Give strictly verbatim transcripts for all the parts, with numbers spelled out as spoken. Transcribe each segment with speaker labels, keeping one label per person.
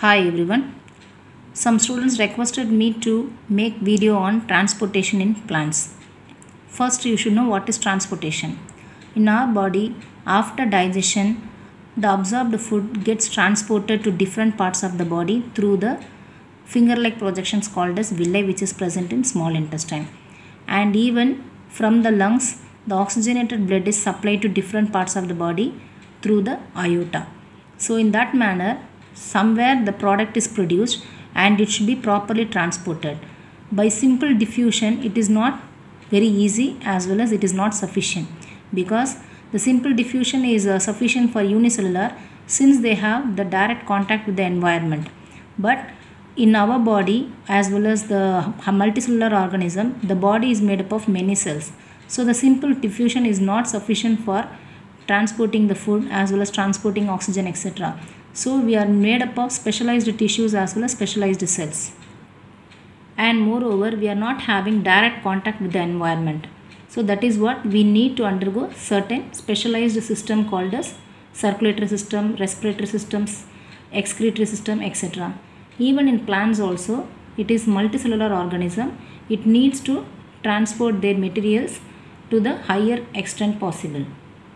Speaker 1: Hi everyone. Some students requested me to make video on transportation in plants. First you should know what is transportation. In our body, after digestion, the absorbed food gets transported to different parts of the body through the finger-like projections called as villi, which is present in small intestine. And even from the lungs, the oxygenated blood is supplied to different parts of the body through the aorta. So in that manner, somewhere the product is produced and it should be properly transported. By simple diffusion, it is not very easy as well as it is not sufficient, because the simple diffusion is uh, sufficient for unicellular since they have the direct contact with the environment. But in our body as well as the multicellular organism, the body is made up of many cells. So the simple diffusion is not sufficient for transporting the food as well as transporting oxygen, et cetera. So we are made up of specialized tissues as well as specialized cells. And moreover, we are not having direct contact with the environment. So that is what we need to undergo certain specialized system called as circulatory system, respiratory systems, excretory system, et cetera. Even in plants also, it is multicellular organism. It needs to transport their materials to the higher extent possible.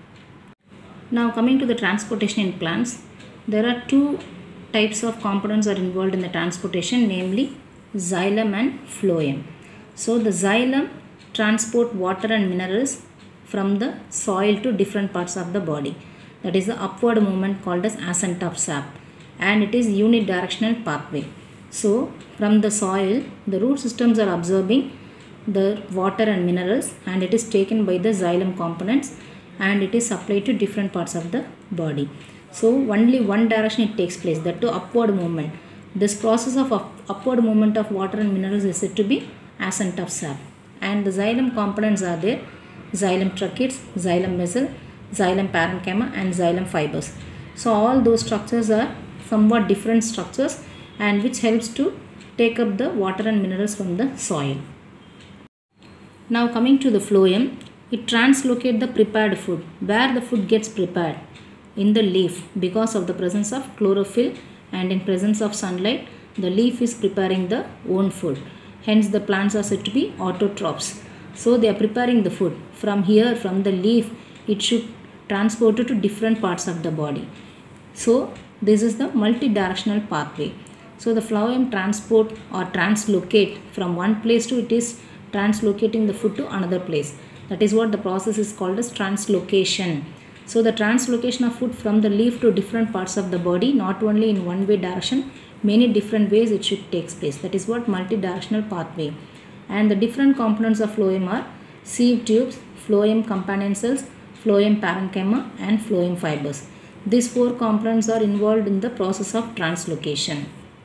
Speaker 1: Now coming to the transportation in plants, there are two types of components are involved in the transportation, namely xylem and phloem. So the xylem transport water and minerals from the soil to different parts of the body. That is the upward movement called as ascent of sap, and it is unidirectional pathway. So from the soil, the root systems are absorbing the water and minerals, and it is taken by the xylem components and it is supplied to different parts of the body. So only one direction it takes place, that to upward movement. This process of up upward movement of water and minerals is said to be ascent of sap. And the xylem components are there: xylem tracheids, xylem vessel, xylem parenchyma and xylem fibers. So all those structures are somewhat different structures and which helps to take up the water and minerals from the soil. Now coming to the phloem, it translocates the prepared food. Where the food gets prepared? In the leaf, because of the presence of chlorophyll and in presence of sunlight, the leaf is preparing the own food. Hence the plants are said to be autotrophs. So they are preparing the food. From here, from the leaf, it should transport it to different parts of the body. So this is the multi-directional pathway. So the phloem transport or translocate from one place to it is translocating the food to another place. That is what the process is called as translocation. So the translocation of food from the leaf to different parts of the body, not only in one way direction, many different ways it should take place. That is what multi-directional pathway. And the different components of phloem are sieve tubes, phloem companion cells, phloem parenchyma and phloem fibers. These four components are involved in the process of translocation.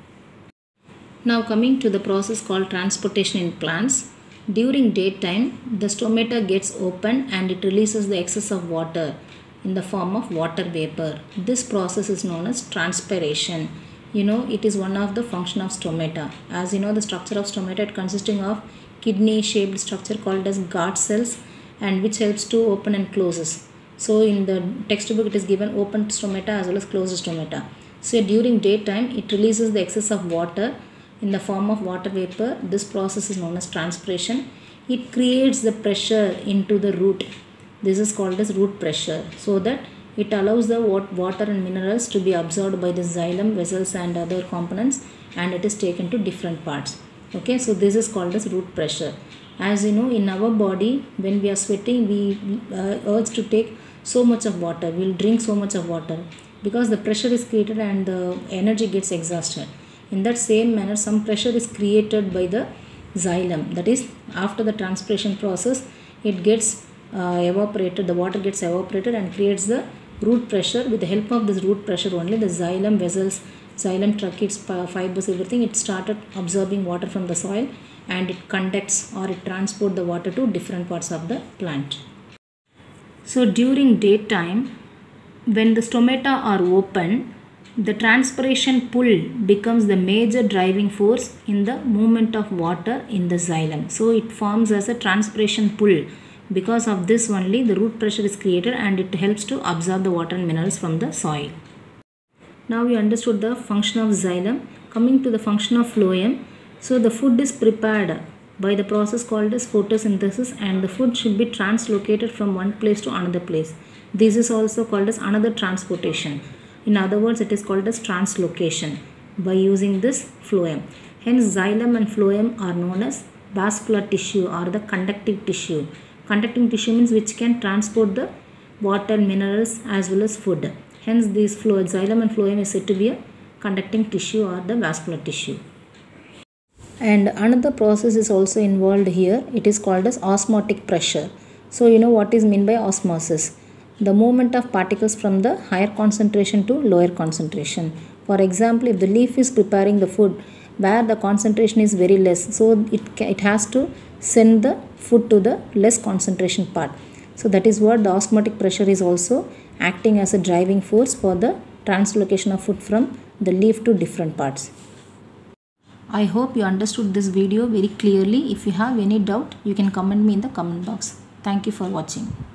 Speaker 1: Now coming to the process called transportation in plants. During daytime, the stomata gets open and it releases the excess of water in the form of water vapor. This process is known as transpiration. You know, it is one of the function of stomata. As you know, the structure of stomata, it consisting of kidney shaped structure called as guard cells, and which helps to open and closes. So in the textbook it is given open stomata as well as closed stomata. So during daytime, it releases the excess of water in the form of water vapor. This process is known as transpiration. It creates the pressure into the root. This is called as root pressure, so that it allows the water and minerals to be absorbed by the xylem, vessels and other components, and it is taken to different parts. Okay, so this is called as root pressure. As you know, in our body, when we are sweating, we uh, urge to take so much of water. We will drink so much of water because the pressure is created and the energy gets exhausted. In that same manner, some pressure is created by the xylem. That is, after the transpiration process, it gets uh, evaporated, the water gets evaporated and creates the root pressure. With the help of this root pressure only, the xylem vessels, xylem tracheids, fibers, everything, it started absorbing water from the soil and it conducts or it transports the water to different parts of the plant. So during daytime, when the stomata are open, the transpiration pull becomes the major driving force in the movement of water in the xylem. So it forms as a transpiration pull. Because of this only, the root pressure is created and it helps to absorb the water and minerals from the soil. Now you understood the function of xylem. Coming to the function of phloem. So the food is prepared by the process called as photosynthesis, and the food should be translocated from one place to another place. This is also called as another transportation. In other words, it is called as translocation by using this phloem. Hence xylem and phloem are known as vascular tissue or the conductive tissue. Conducting tissue means which can transport the water, minerals as well as food. Hence this phlo xylem and phloem is said to be a conducting tissue or the vascular tissue. And another process is also involved here. It is called as osmotic pressure. So you know what is meant by osmosis. The movement of particles from the higher concentration to lower concentration. For example, if the leaf is preparing the food where the concentration is very less, so it, it has to send the food to the less concentration part. So that is what the osmotic pressure is also acting as a driving force for the translocation of food from the leaf to different parts. I hope you understood this video very clearly. If you have any doubt, you can comment me in the comment box. Thank you for watching.